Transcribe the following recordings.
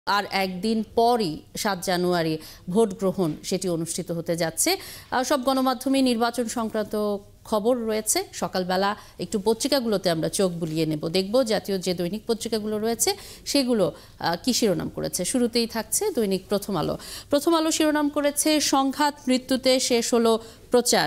আর একদিন পরই ৭ জানুয়ারি ভোট গ্রহণ সেটি অনুষ্ঠিত হতে যাচ্ছে। সব গণমাধ্যমে নির্বাচন সংক্রান্ত খবর রয়েছে। সকালবেলা একটু পত্রিকাগুলোতে আমরা চোখ বুলিয়ে নেব, দেখব জাতীয় যে দৈনিক পত্রিকাগুলো রয়েছে সেগুলো কি শিরোনাম করেছে। শুরুতেই থাকছে দৈনিক প্রথম আলো। প্রথম আলো শিরোনাম করেছে সংঘাত মৃত্যুতে শেষ হলো প্রচার।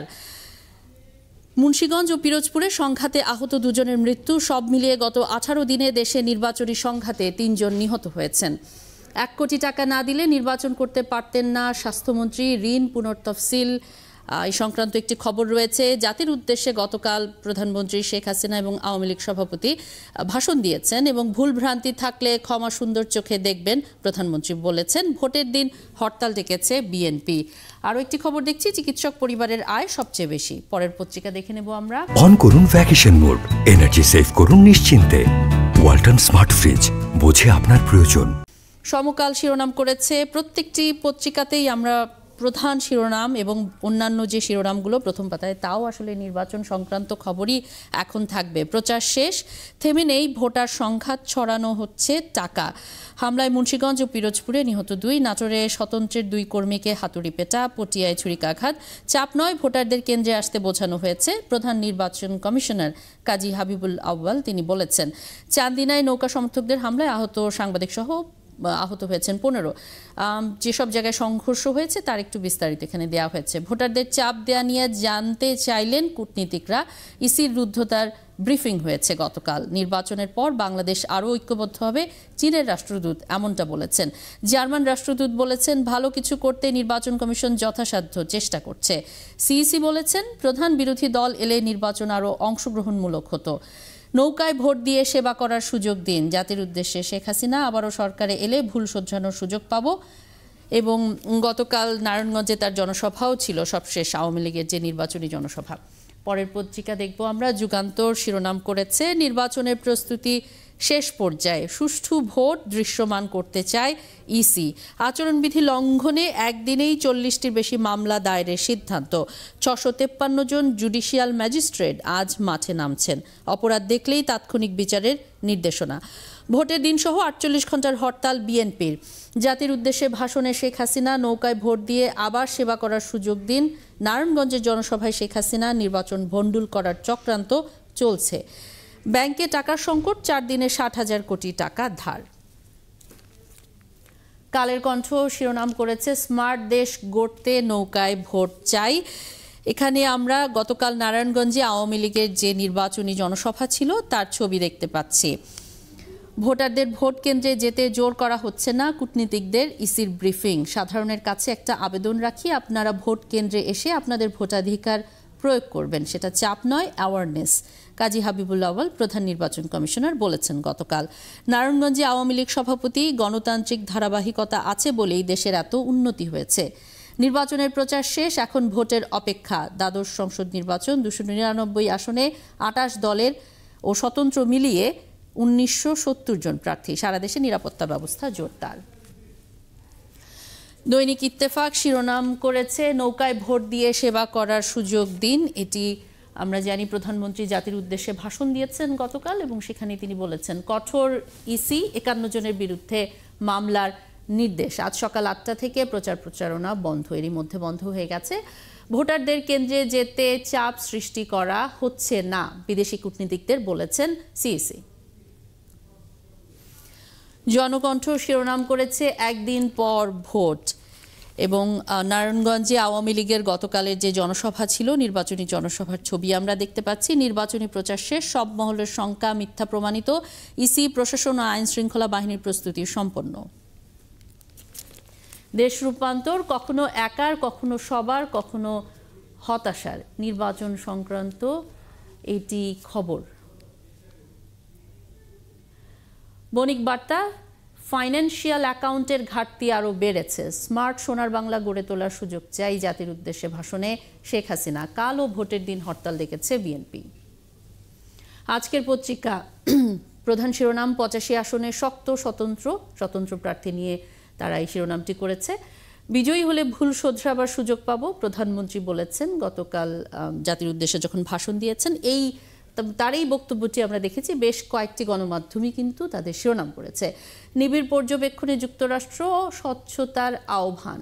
মুন্সিগঞ্জ ও পিরোজপুরে সংঘাতে আহত দুজনের মৃত্যু। সব মিলিয়ে গত 18 দিনে দেশে নির্বাচনী সংঘাতে 3 জন নিহত হয়েছেন। 1 কোটি টাকা না দিলে নির্বাচন করতে পারতেন না স্বাস্থ্যমন্ত্রী, ঋণ পুনর্তফসিল এই সংক্রান্ত একটি খবর রয়েছে। জাতির উদ্দেশ্যে গতকাল প্রধানমন্ত্রী শেখ হাসিনা এবং আওয়ামী লীগ সভাপতি ভাষণ দিয়েছেন এবং ভুল ভ্রান্তি থাকলে ক্ষমা সুন্দর চোখে দেখবেন প্রধানমন্ত্রী বলেছেন। ভোটের দিন হরতাল ডেকেছে বিএনপি। আরও একটি খবর দেখছি, চিকিৎসক পরিবারের আয় সবচেয়ে বেশি। পরের পত্রিকা দেখে নেব আমরা। অন করুন ভ্যাকেশন মোড, এনার্জি সেভ করুন নিশ্চিন্তে। ওয়ালটন স্মার্ট ফ্রিজ, বোঝে আপনার প্রয়োজন। সমকাল শিরোনাম করেছে। প্রত্যেকটি পত্রিকাতেই আমরা প্রধান শিরোনাম এবং অন্যান্য যে শিরোনামগুলো প্রথম পাতায় তাও আসলে নির্বাচন সংক্রান্ত খবরই এখন থাকবে। প্রচার শেষ, থেমে নেই ভোটার সংঘাত, ছড়ানো হচ্ছে টাকা। হামলায় মুন্সিগঞ্জ ও পিরোজপুরে নিহত 2, নাটোরে স্বতন্ত্রের 2 কর্মীকে হাতুড়ি পেটা, পটিয়ায় ছুরিকাঘাত। চাপ নয়, ভোটারদের কেন্দ্রে আসতে বোঝানো হয়েছে। প্রধান নির্বাচন কমিশনার কাজী হাবিবুল আউয়াল তিনি বলেছেন। চান্দিনায় নৌকা সমর্থকদের হামলায় আহত সাংবাদিক সহ আহত হয়েছেন 15। যেসব জায়গায় সংঘর্ষ হয়েছে তার একটু বিস্তারিত এখানে দেওয়া হয়েছে। ভোটারদের চাপ দেয়া নিয়ে জানতে চাইলেন কূটনীতিকরা। ইসির রুদ্ধতার ব্রিফিং হয়েছে গতকাল। নির্বাচনের পর বাংলাদেশ আরও ঐক্যবদ্ধ হবে, চীনের রাষ্ট্রদূত এমনটা বলেছেন। জার্মান রাষ্ট্রদূত বলেছেন ভালো কিছু করতে নির্বাচন কমিশন যথাসাধ্য চেষ্টা করছে। সিইসি বলেছেন প্রধান বিরোধী দল এলে নির্বাচন আরও অংশগ্রহণমূলক হতো। নৌকায় ভোট দিয়ে সেবা করার সুযোগ দিন। জাতির উদ্দেশ্যে শেখ হাসিনা আবারও সরকারে এলে ভুল শোধরানোর সুযোগ পাবো। এবং গতকাল নারায়ণগঞ্জে তার জনসভাও ছিল, সবশেষ আওয়ামী লীগের যে নির্বাচনী জনসভা। পরের পত্রিকা দেখব আমরা। যুগান্তর শিরোনাম করেছে নির্বাচনের প্রস্তুতি শেষ পর্যায়ে, সুষ্ঠু ভোট দৃশ্যমান করতে চায় ইসি। আচরণবিধি লঙ্ঘনে একদিনেই 40টির বেশি মামলা দায়েরের সিদ্ধান্ত। 653 জন জুডিশিয়াল ম্যাজিস্ট্রেট আজ মাঠে নামছেন। অপরাধ দেখলেই তাৎক্ষণিক বিচারের নির্দেশনা। ভোটের দিনসহ 48 ঘন্টার হরতাল বিএনপির। জাতির উদ্দেশ্যে ভাষণে শেখ হাসিনা নৌকায় ভোট দিয়ে আবার সেবা করার সুযোগ দিন। নারায়ণগঞ্জের জনসভায় শেখ হাসিনা নির্বাচন ভণ্ডুল করার চক্রান্ত চলছে। ব্যাংকে টাকার সংকট, 4 দিনে 60,000 কোটি টাকা ধার। কালের কণ্ঠ শিরোনাম করেছে স্মার্ট দেশ গড়তে নৌকায় ভোট চাই। এখানে আমরা গতকাল নারায়ণগঞ্জে আওয়ামী লীগের যে নির্বাচনী জনসভা ছিল তার ছবি দেখতে পাচ্ছি। ভোটারদের ভোট কেন্দ্রে যেতে জোর করা হচ্ছে না, কূটনীতিকদের ইসির ব্রিফিং। সাধারণের কাছে একটা আবেদন রাখি, আপনারা ভোট কেন্দ্রে এসে আপনাদের ভোটাধিকার প্রয়োগ করবেন, সেটা চাপ নয়, অ্যাওয়ারনেস। কাজী হাবিবুল আউয়াল প্রধান নির্বাচন কমিশনার বলেছেন গতকাল। নারায়ণগঞ্জে আওয়ামী লীগ সভাপতি গণতান্ত্রিক ধারাবাহিকতা আছে বলেই দেশের এত উন্নতি হয়েছে। নির্বাচনের প্রচার শেষ, এখন ভোটের অপেক্ষা। দ্বাদশ সংসদ নির্বাচন, 299 আসনে 28 দলের ও স্বতন্ত্র মিলিয়ে 1970 জন প্রার্থী। সারা দেশে নিরাপত্তা ব্যবস্থা জোরদার। দৈনিক ইত্তেফাক শিরোনাম করেছে নৌকায় ভোট দিয়ে সেবা করার সুযোগ দিন। এটি আমরা জানি প্রধানমন্ত্রী জাতির উদ্দেশ্যে ভাষণ দিয়েছেন গতকাল এবং সেখানে তিনি বলেছেন কঠোর ইসি, 51 জনের বিরুদ্ধে মামলার নির্দেশ। আজ সকাল 8টা থেকে প্রচারণা বন্ধ, এরই মধ্যে বন্ধ হয়ে গেছে। ভোটারদের কেন্দ্রে যেতে চাপ সৃষ্টি করা হচ্ছে না, বিদেশি কূটনীতিকদের বলেছেন সিইসি। জনকণ্ঠ শিরোনাম করেছে একদিন পর ভোট এবং নারায়ণগঞ্জে আওয়ামী লীগের গতকালের যে জনসভা ছিল, নির্বাচনী জনসভার ছবি আমরা দেখতে পাচ্ছি। নির্বাচনী প্রচার শেষ, সব মহলের শঙ্কা মিথ্যা প্রমাণিত। ইসি, প্রশাসন ও আইন শৃঙ্খলা বাহিনীর প্রস্তুতি সম্পন্ন। দেশ রূপান্তর, কখনো একার, কখনো সবার, কখনো হতাশার। নির্বাচন সংক্রান্ত এটি খবর। বণিক বার্তা, ফাইন্যান্সিয়াল অ্যাকাউন্টের ঘাটতি আরও বেড়েছে। স্মার্ট সোনার বাংলা গড়ে তোলার সুযোগ চাই, জাতির উদ্দেশ্যে ভাষণে শেখ হাসিনা। কাল ও ভোটের দিন হরতাল ডেকেছে বিএনপি। আজকের পত্রিকা প্রধান শিরোনাম 85 আসনে শক্ত স্বতন্ত্র প্রার্থী নিয়ে তারা এই শিরোনামটি করেছে। বিজয়ী হলে ভুল শোধরাবার সুযোগ পাবো, প্রধানমন্ত্রী বলেছেন গতকাল জাতির উদ্দেশ্যে যখন ভাষণ দিয়েছেন। এই তার এই বক্তব্যটি আমরা দেখেছি বেশ কয়েকটি গণমাধ্যমই কিন্তু তাদের শিরোনাম করেছে। নিবিড় পর্যবেক্ষণে যুক্তরাষ্ট্র স্বচ্ছতার আহ্বান।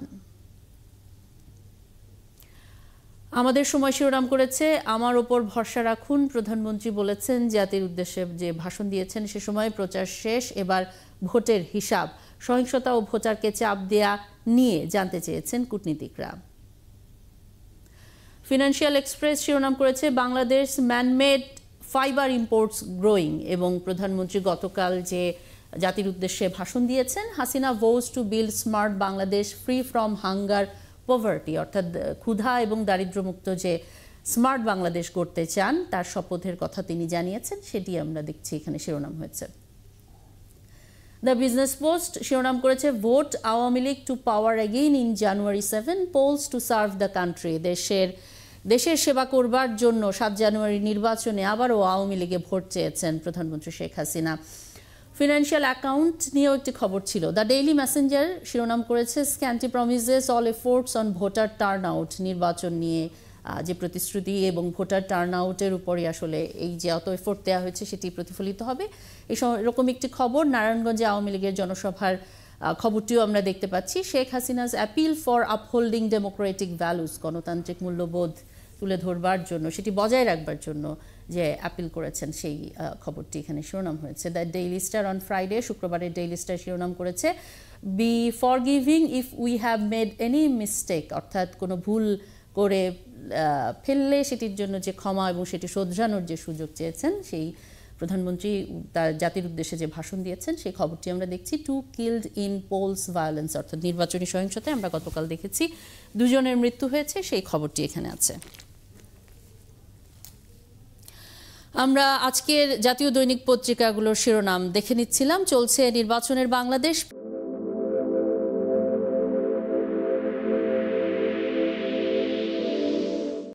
আমাদের সময় শিরোনাম করেছে আমার ওপর ভরসা রাখুন, প্রধানমন্ত্রী বলেছেন জাতির উদ্দেশ্যে যে ভাষণ দিয়েছেন সে সময় প্রচার শেষ, এবার ভোটের হিসাব, সহিংসতা ও ভোটারকে চাপ দেয়া নিয়ে জানতে চেয়েছেন কূটনীতিকরা। ফিনান্সিয়াল এক্সপ্রেস শিরোনাম করেছে Bangladesh manmade fibre imports growing এবং প্রধানমন্ত্রী গতকাল যে জাতির উদ্দেশ্যে ভাষণ দিয়েছেন, Hasina vows to build smart Bangladesh free from hunger poverty, অর্থাৎ ক্ষুধা এবং দারিদ্র্যমুক্ত যে স্মার্ট বাংলাদেশ গড়তে চান তার শপথের কথা তিনি জানিয়েছেন, সেটি আমরা দেখছি এখানে শিরোনাম হয়েছে। দ্য বিজনেস পোস্ট শিরোনাম করেছে vote Awami League to power again in January 7 polls to serve the country. দেশের সেবা করবার জন্য 7 জানুয়ারি নির্বাচনে আবারও আওয়ামী লীগে ভোট চেয়েছেন প্রধানমন্ত্রী শেখ হাসিনা। ফিনান্সিয়াল অ্যাকাউন্ট নিয়েও একটি খবর ছিল। দ্য ডেইলি মেসেঞ্জার শিরোনাম করেছে scanty promises all efforts on voter turnout. নির্বাচন নিয়ে যে প্রতিশ্রুতি এবং ভোটার টার্ন আউটের উপরই আসলে এই যে অত এফোর্ট দেওয়া হয়েছে সেটি প্রতিফলিত হবে, এরকম একটি খবর। নারায়ণগঞ্জে আওয়ামী লীগের জনসভার খবরটিও আমরা দেখতে পাচ্ছি। Sheikh Hasina's appeal for upholding democratic values, গণতান্ত্রিক মূল্যবোধ তুলে ধরবার জন্য, সেটি বজায় রাখবার জন্য যে অ্যাপিল করেছেন সেই খবরটি এখানে শিরোনাম হয়েছে। The Daily Star on Friday, শুক্রবারের ডেইলি স্টার শিরোনাম করেছে be forgiving if we have made any mistake, অর্থাৎ কোনো ভুল করে ফেললে সেটির জন্য যে ক্ষমা এবং সেটি শোধরানোর যে সুযোগ চেয়েছেন, সেই প্রধানমন্ত্রী তার জাতির উদ্দেশ্যে যে ভাষণ দিয়েছেন সেই খবরটি আমরা দেখছি। 2 কিল্ড ইন পোলস ভায়োলেন্স, অর্থাৎ নির্বাচনী সহিংসতায় আমরা গতকাল দেখেছি 2 জনের মৃত্যু হয়েছে, সেই খবরটি এখানে আছে। আমরা আজকের জাতীয় দৈনিক পত্রিকাগুলোর শিরোনাম দেখে নিচ্ছিলাম। চলছে নির্বাচনের বাংলাদেশ।